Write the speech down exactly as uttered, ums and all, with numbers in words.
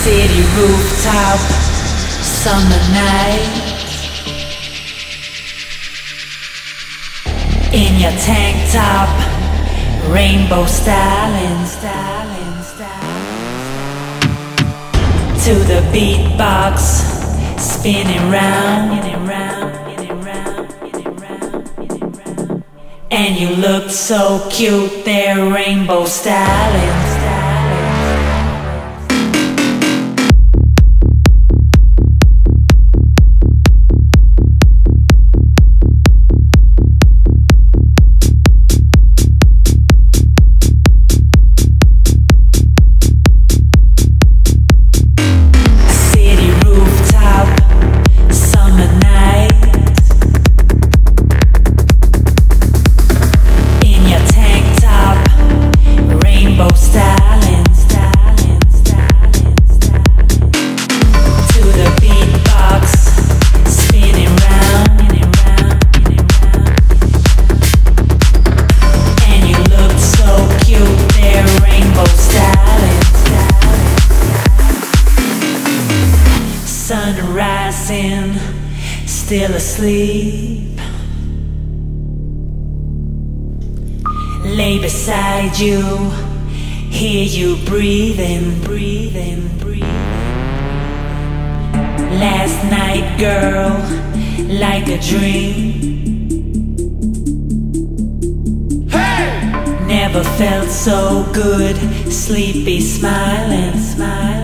City rooftop, summer night. In your tank top, rainbow styling, styling, styling. To the beatbox, spinning round, spinning round, spinning round, spinning round, spinning round. And you look so cute there, rainbow styling, styling. Sun rising, still asleep. Lay beside you, hear you breathing, breathing, breathing. Last night, girl, like a dream. Hey! Never felt so good, sleepy, smiling, smiling.